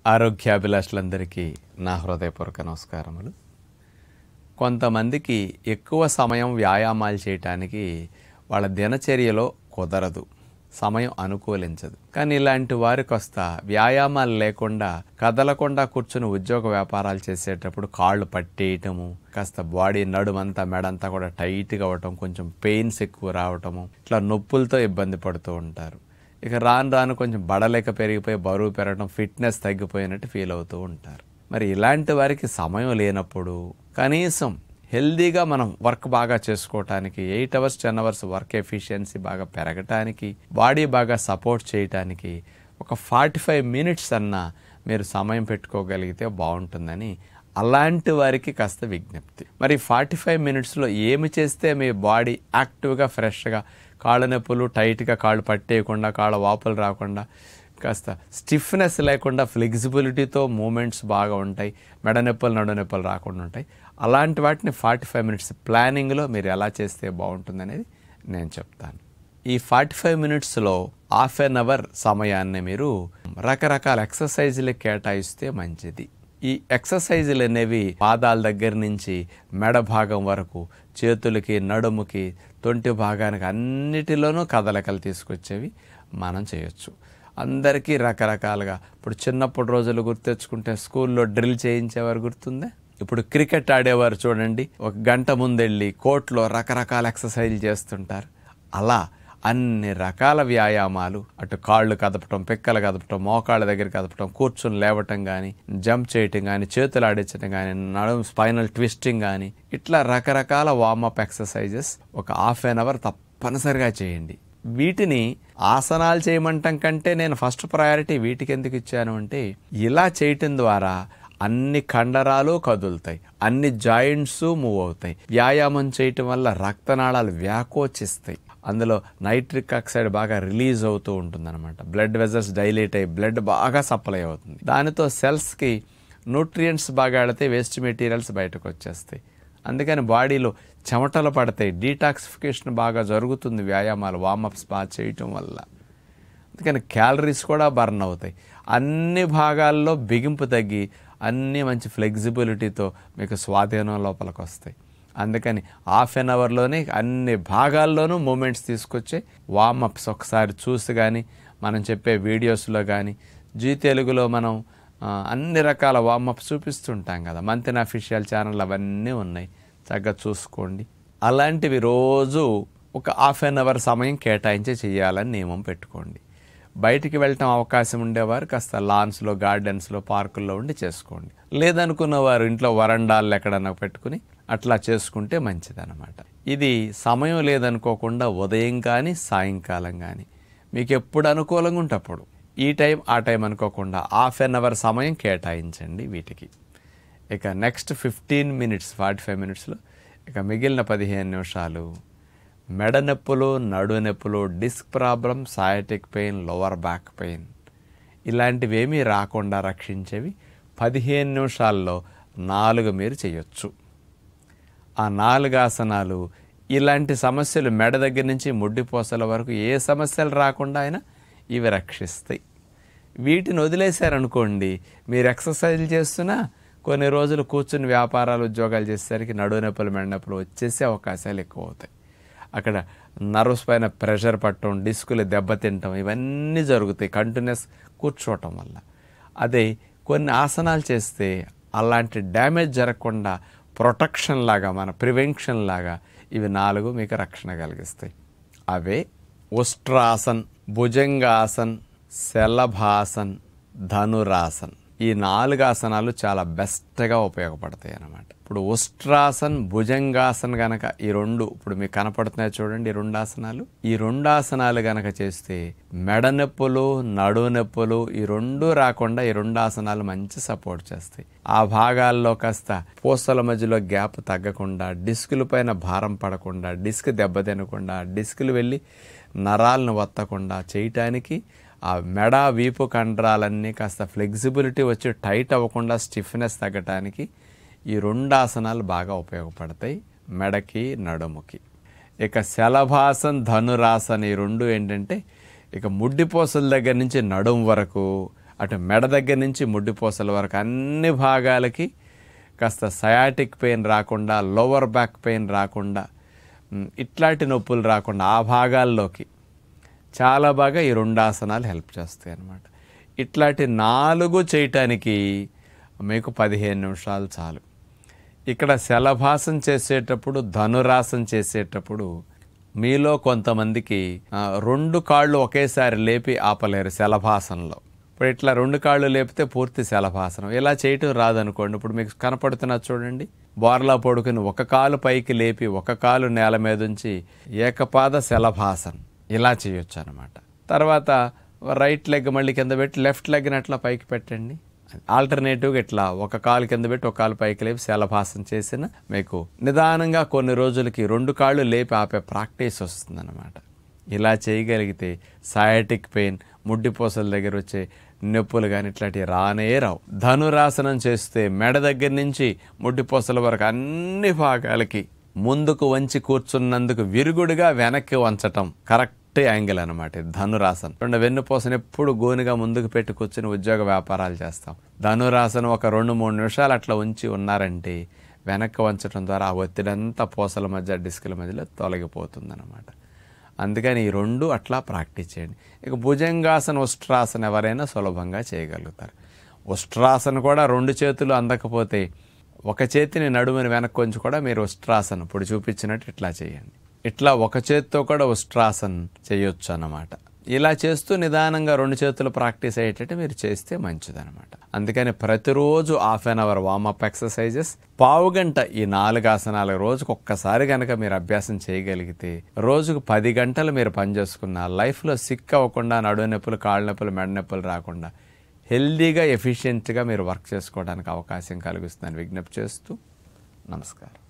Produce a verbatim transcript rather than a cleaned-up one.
ఆరోగ్యాభిలాషులందరికీ నా హృదయపూర్వక నమస్కారములు. కొంతమందికి ఎక్కువ సమయం వ్యాయామాలు చేయటానికి వాళ్ళ దినచర్యలో కుదరదు, సమయం అనుకూలించదు. కానీ ఇలాంటి వారికి వస్తా వ్యాయామాలు లేకుండా కదలకుండా కూర్చుని ఉద్యోగ వ్యాపారాలు చేసేటప్పుడు కాళ్ళు పట్టేయటము, కాస్త బాడీ నడుమంతా మెడంతా కూడా టైట్గా అవ్వటం, కొంచెం పెయిన్స్ ఎక్కువ రావటము, ఇట్లా నొప్పులతో ఇబ్బంది పడుతూ ఉంటారు. ఇక రాను రాను కొంచెం బడలేక పెరిగిపోయి బరువు పెరగడం, ఫిట్నెస్ తగ్గిపోయినట్టు ఫీల్ అవుతూ ఉంటారు. మరి ఇలాంటి వారికి సమయం లేనప్పుడు కనీసం హెల్దీగా మనం వర్క్ బాగా చేసుకోవటానికి, eight hours ten hours work efficiency బాగా పెరగటానికి, బాడీ బాగా సపోర్ట్ చేయటానికి ఒక ఫార్టీ ఫైవ్ మినిట్స్ అన్నా మీరు సమయం పెట్టుకోగలిగితే బాగుంటుందని అలాంటి వారికి కాస్త విజ్ఞప్తి. మరి ఫార్టీ ఫైవ్ మినిట్స్లో ఏమి చేస్తే మీ బాడీ యాక్టివ్గా ఫ్రెష్గా, కాళ్ళ నొప్పులు టైట్గా కాళ్ళు పట్టేయకుండా, కాళ్ళ వాపులు రాకుండా, కాస్త స్టిఫ్నెస్ లేకుండా ఫ్లెక్సిబిలిటీతో మూమెంట్స్ బాగా ఉంటాయి, మెడ నొప్పులు నడు నొప్పులు రాకుండా ఉంటాయి. అలాంటి వాటిని ఫార్టీ ఫైవ్ మినిట్స్ ప్లానింగ్లో మీరు ఎలా చేస్తే బాగుంటుంది అనేది నేను చెప్తాను. ఈ ఫార్టీ ఫైవ్ మినిట్స్లో హాఫ్ అన్ అవర్ సమయాన్ని మీరు రకరకాల ఎక్సర్సైజులు కేటాయిస్తే మంచిది. ఈ ఎక్సర్సైజులు అనేవి పాదాల దగ్గర నుంచి మెడ భాగం వరకు, చేతులకి, నడుముకి, తొంటి భాగానికి అన్నిటిలోనూ కదలికలు తీసుకొచ్చేవి మనం చేయొచ్చు. అందరికీ రకరకాలుగా, ఇప్పుడు చిన్నప్పుడు రోజులు గుర్తెచ్చుకుంటే స్కూల్లో డ్రిల్ చేయించేవారు గుర్తుందే. ఇప్పుడు క్రికెట్ ఆడేవారు చూడండి, ఒక గంట ముందెళ్ళి కోర్టులో రకరకాల ఎక్సర్సైజులు చేస్తుంటారు. అలా అన్ని రకాల వ్యాయామాలు, అటు కాళ్ళు కదపటం, పిక్కలు కదపటం, మోకాళ్ళ దగ్గర కదపటం, కూర్చుని లేవటం కానీ, జంప్ చేయటం కానీ, చేతులు ఆడించడం కానీ, నడుము స్పైనల్ ట్విస్టింగ్ కానీ, ఇట్లా రకరకాల వార్మప్ ఎక్సర్సైజెస్ ఒక హాఫ్ అన్ అవర్ తప్పనిసరిగా చేయండి. వీటిని ఆసనాలు చేయమంటం కంటే నేను ఫస్ట్ ప్రయారిటీ వీటికి ఎందుకు ఇచ్చాను అంటే, ఇలా చేయటం ద్వారా అన్ని కండరాలు కదులుతాయి, అన్ని జాయింట్స్ మూవ్ అవుతాయి. వ్యాయామం చేయటం వల్ల రక్తనాళాలు వ్యాకోచిస్తాయి, అందులో నైట్రిక్ ఆక్సైడ్ బాగా రిలీజ్ అవుతూ ఉంటుందన్నమాట. బ్లడ్ వెజల్స్ డైలేట్ అయ్యి బ్లడ్ బాగా సప్లై అవుతుంది. దానితో సెల్స్కి న్యూట్రియంట్స్ బాగా వెళితే వేస్ట్ మెటీరియల్స్ బయటకు వచ్చేస్తాయి. అందుకని బాడీలో చెమటలు పడతాయి, డీటాక్సిఫికేషన్ బాగా జరుగుతుంది వ్యాయామాలు వార్మప్స్ బాగా చేయటం వల్ల. అందుకని క్యాలరీస్ కూడా బర్న్ అవుతాయి, అన్ని భాగాల్లో బిగింపు తగ్గి అన్నీ మంచి ఫ్లెక్సిబిలిటీతో మీకు స్వాధీనం లోపలికి వస్తాయి. అందుకని హాఫ్ అన్ అవర్లోనే అన్ని భాగాల్లోనూ మూమెంట్స్ తీసుకొచ్చే వార్మప్స్ ఒకసారి చూసి కానీ, మనం చెప్పే వీడియోస్లో కానీ, జీ తెలుగులో మనం అన్ని రకాల వార్మప్స్ చూపిస్తుంటాం కదా, మంతెన అఫీషియల్ ఛానల్ అవన్నీ ఉన్నాయి, చక్కగా చూసుకోండి. అలాంటివి రోజు ఒక హాఫ్ అన్ అవర్ సమయం కేటాయించి చేయాలని నియమం పెట్టుకోండి. బయటికి వెళ్ళటం అవకాశం ఉండేవారు కాస్త లాన్స్లో, గార్డెన్స్లో, పార్కుల్లో ఉండి చేసుకోండి. లేదనుకున్న వారు ఇంట్లో వరండాల్లో ఎక్కడన్నా పెట్టుకుని అట్లా చేసుకుంటే మంచిదన్నమాట. ఇది సమయం లేదనుకోకుండా ఉదయం కానీ, సాయంకాలం కానీ, మీకు ఎప్పుడు అనుకూలంగా ఉంటే అప్పుడు, ఈ టైం ఆ టైం అనుకోకుండా హాఫ్ అన్ అవర్ సమయం కేటాయించండి వీటికి. ఇక next fifteen minutes forty five మినిట్స్లో ఇక మిగిలిన పదిహేను నిమిషాలు మెడ నొప్పులు, నడు నొప్పులు, disc problem, sciatic pain, lower back pain ఇలాంటివి ఏమీ రాకుండా రక్షించేవి పదిహేను నిమిషాల్లో నాలుగు మీరు చేయొచ్చు. ఆ నాలుగు ఆసనాలు ఇలాంటి సమస్యలు మెడ దగ్గర నుంచి ముడ్డిపోసల వరకు ఏ సమస్యలు రాకుండా అయినా ఇవి రక్షిస్తాయి. వీటిని వదిలేశారనుకోండి, మీరు ఎక్సర్సైజులు చేస్తున్నా కొన్ని రోజులు కూర్చుని వ్యాపారాలు, ఉద్యోగాలు చేసేసరికి నడు నొప్పులు, మెడ నొప్పులు వచ్చేసే అవకాశాలు ఎక్కువ అవుతాయి. అక్కడ నర్వ్స్ పైన ప్రెషర్ పట్టడం, డిస్కులు దెబ్బతింటం ఇవన్నీ జరుగుతాయి కంటిన్యూస్ కూర్చోవటం వల్ల. అదే కొన్ని ఆసనాలు చేస్తే అలాంటి డ్యామేజ్ జరగకుండా ప్రొటెక్షన్ లాగా, మన ప్రివెన్షన్ లాగా ఇవి నాలుగు మీకు రక్షణ కలిగిస్తాయి. అవే ఉష్ట్రాసన్, భుజంగాసన్, శలభాసన్, ధనురాసన్. ఈ నాలుగు ఆసనాలు చాలా బెస్ట్గా ఉపయోగపడతాయి అన్నమాట. ఇప్పుడు ఉష్ట్రాసన్, భుజంగాసన్ గనక ఈ రెండు ఇప్పుడు మీకు కనపడుతున్నాయి చూడండి, ఈ రెండు ఆసనాలు ఈ రెండు ఆసనాలు గనక చేస్తే మెడ నొప్పులు, నడు నొప్పులు ఈ రెండు రాకుండా ఈ రెండు ఆసనాలు మంచి సపోర్ట్ చేస్తాయి. ఆ భాగాల్లో కాస్త పూసల మధ్యలో గ్యాప్ తగ్గకుండా, డిస్కుల పైన భారం పడకుండా, డిస్క్ దెబ్బతినకుండా, డిస్కులు వెళ్ళి నరాలను వత్తకుండా చేయటానికి, ఆ మెడ వీపు కండరాలన్నీ కాస్త ఫ్లెక్సిబిలిటీ వచ్చి టైట్ అవ్వకుండా స్టిఫ్నెస్ తగ్గటానికి ఈ రెండు ఆసనాలు బాగా ఉపయోగపడతాయి మెడకి, నడుముకి. ఇక శలభాసన్, ధనురాసన్ ఈ రెండు ఏంటంటే ఇక ముడ్డిపోసల దగ్గర నుంచి నడుము వరకు అటు మెడ దగ్గర నుంచి ముడ్డిపూసల వరకు అన్ని భాగాలకి కాస్త సయాటిక్ పెయిన్ రాకుండా, లోవర్ బ్యాక్ పెయిన్ రాకుండా, ఇట్లాంటి నొప్పులు రాకుండా ఆ భాగాల్లోకి చాలా బాగా ఈ రెండు ఆసనాలు హెల్ప్ చేస్తాయి అన్నమాట. ఇట్లాంటి నాలుగు చేయటానికి మీకు పదిహేను నిమిషాలు చాలు. ఇక్కడ శలభాసన చేసేటప్పుడు, ధనురాసన చేసేటప్పుడు మీలో కొంతమందికి రెండు కాళ్ళు ఒకేసారి లేపి ఆపలేరు శలభాసనలో. ఇప్పుడు ఇట్లా రెండు కాళ్ళు లేపితే పూర్తి శలభాసనం. ఇలా చేయటం రాదనుకోండి, ఇప్పుడు మీకు కనపడుతున్నది చూడండి, బోర్లా పడుకుని ఒక కాలు పైకి లేపి ఒక కాలు నేల మీద ఉంచి ఏకపాద శలభాసన్ ఇలా చేయొచ్చు అనమాట. తర్వాత రైట్ లెగ్ మళ్ళీ కింద పెట్టి లెఫ్ట్ లెగ్ని అట్లా పైకి పెట్టండి. ఆల్టర్నేటివ్గా ఇట్లా ఒక కాలు కింద పెట్టి ఒక కాలు పైకి లేపి శలభాసన చేసిన మీకు నిదానంగా కొన్ని రోజులకి రెండు కాళ్ళు లేపి ఆపే ప్రాక్టీస్ వస్తుందన్నమాట. ఇలా చేయగలిగితే సయాటిక్ పెయిన్, ముడ్డిపూసల దగ్గర వచ్చే నొప్పులు కానీ ఇట్లాంటివి రానే రావు. ధనురాసనం చేస్తే మెడ దగ్గర నుంచి ముడ్డిపూసల వరకు అన్ని భాగాలకి ముందుకు వంచి కూర్చున్నందుకు విరుగుడుగా వెనక్కి వంచటం కరెక్ట్ యాంగిల్ అనమాట. ధనురాసనం రెండు వెన్నుపూసను ఎప్పుడు గోనుగా ముందుకు పెట్టి కూర్చుని ఉద్యోగ వ్యాపారాలు చేస్తాం. ధనురాసనం ఒక రెండు మూడు నిమిషాలు అట్లా ఉంచి ఉన్నారంటే వెనక్కి వంచడం ద్వారా ఆ ఒత్తిడంతా పూసల మధ్య, డిస్కుల మధ్యలో తొలగిపోతుంది అనమాట. అందుకని ఈ రెండు అట్లా ప్రాక్టీస్ చేయండి. ఇక భుజంగాసన, ఉష్ట్రాసన ఎవరైనా సులభంగా చేయగలుగుతారు. ఉష్ట్రాసన కూడా రెండు చేతులు అందకపోతే ఒక చేతిని నడుముని వెనక్కి కొంచెం కూడా మీరు ఉష్ట్రాసన ఇప్పుడు చూపించినట్టు ఇట్లా చేయండి. ఇట్లా ఒక చేతితో కూడా ఉష్ట్రాసన చేయొచ్చు అన్నమాట. ఇలా చేస్తూ నిదానంగా రెండు చేతులు ప్రాక్టీస్ అయ్యేటట్టు మీరు చేస్తే మంచిదన్నమాట. అందుకని ప్రతిరోజు half an hour warmup exercises, పావు గంట ఈ నాలుగు ఆసనాలు రోజుకు ఒక్కసారి కనుక మీరు అభ్యాసం చేయగలిగితే రోజుకు పది గంటలు మీరు పనిచేసుకున్న లైఫ్లో సిక్ అవ్వకుండా, నడుము నొప్పులు, కాళ్ళ నొప్పులు, మెడ నొప్పులు రాకుండా హెల్దీగా, ఎఫిషియెంట్గా మీరు వర్క్ చేసుకోవడానికి అవకాశం కలిగిస్తుందని విజ్ఞప్తి చేస్తూ నమస్కారం.